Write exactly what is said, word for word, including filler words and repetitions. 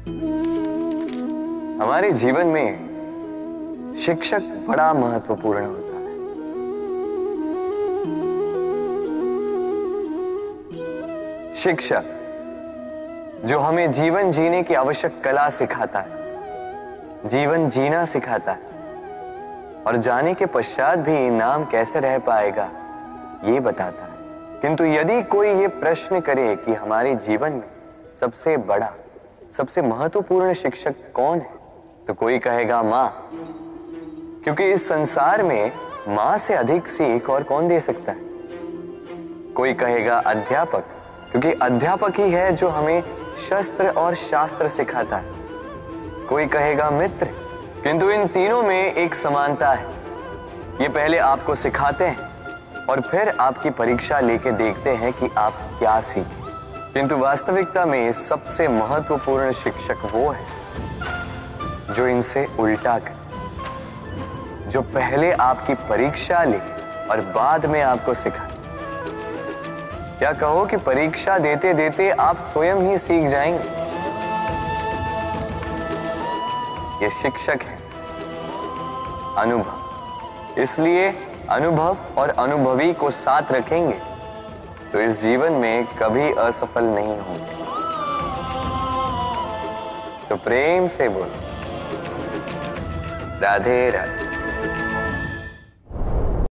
हमारे जीवन में शिक्षक बड़ा महत्वपूर्ण होता है। शिक्षक जो हमें जीवन जीने की आवश्यक कला सिखाता है, जीवन जीना सिखाता है और जाने के पश्चात भी इनाम कैसे रह पाएगा ये बताता है। किंतु यदि कोई ये प्रश्न करे कि हमारे जीवन में सबसे बड़ा, सबसे महत्वपूर्ण शिक्षक कौन है, तो कोई कहेगा मां, क्योंकि इस संसार में मां से अधिक सीख और कौन दे सकता है। कोई कहेगा अध्यापक, क्योंकि अध्यापक ही है जो हमें शस्त्र और शास्त्र सिखाता है। कोई कहेगा मित्र, किंतु इन तीनों में एक समानता है, ये पहले आपको सिखाते हैं और फिर आपकी परीक्षा लेके देखते हैं कि आप क्या सीखे। किंतु वास्तविकता में सबसे महत्वपूर्ण शिक्षक वो है जो इनसे उल्टा करे, जो पहले आपकी परीक्षा ले और बाद में आपको सिखाए। क्या कहो कि परीक्षा देते देते आप स्वयं ही सीख जाएंगे। ये शिक्षक है अनुभव। इसलिए अनुभव और अनुभवी को साथ रखेंगे तो इस जीवन में कभी असफल नहीं होंगे। तो प्रेम से बोलो राधे राधे।